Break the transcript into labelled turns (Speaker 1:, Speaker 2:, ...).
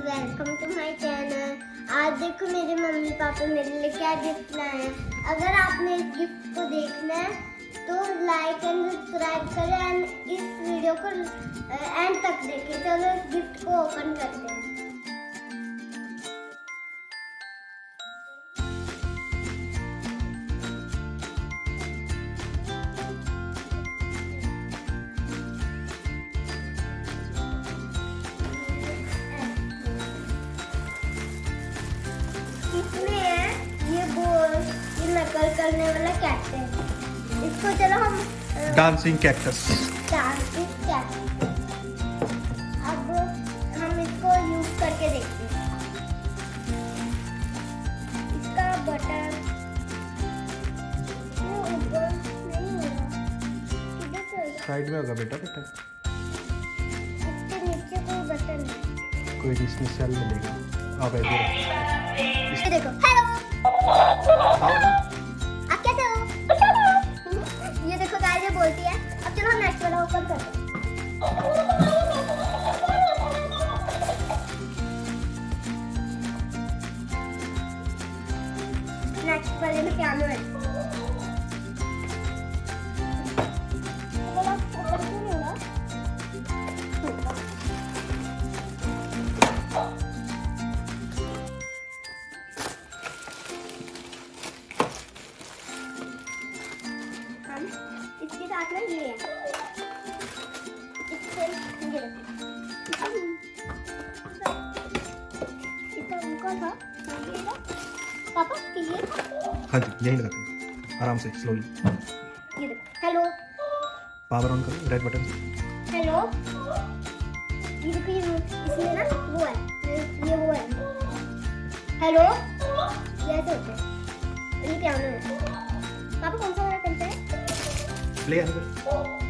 Speaker 1: Welcome to my channel. आज देखो मेरे मम्मी पापा मेरे लिए क्या गिफ्ट लाए हैं। अगर आपने इस गिफ्ट को देखना है तो लाइक एंड सब्सक्राइब करें एंड इस वीडियो को एंड तक देखें। चलो इस गिफ्ट को ओपन करते हैं। इसमें है ये नकल करने वाला कैक्टस। इसको चलो हम
Speaker 2: डांसिंग कैक्टस।
Speaker 1: अब हम इसको यूज करके देखते हैं। इसका बटन ऊपर नहीं होगा,
Speaker 2: साइड में होगा बेटा।
Speaker 1: इसके नीचे कोई बटन नहीं।
Speaker 2: कोई इसमें सेल मिलेगा। आप
Speaker 1: ये देखो, हेलो आप कैसे हो? ये देखो गाइस, ये बोलती है। अब चलो हम नेक्स्ट वाला ओपन करते हैं। नेक्स्ट वाले में पियानो है। इसके साथ में ये है। इससे ये इसका उनका था पापा कि ये
Speaker 2: हाँ जी, यही लगाते हैं आराम से स्लोली।
Speaker 1: ये देखो, हेलो
Speaker 2: पावर ऑन करो रेड बटन।
Speaker 1: हेलो ये देखो, ये इसमें ना वो है, ये वो है हेलो, ये ऐसे होता है। ये पियानो है। पापा कौन सा वाला करते हैं?
Speaker 2: प्ले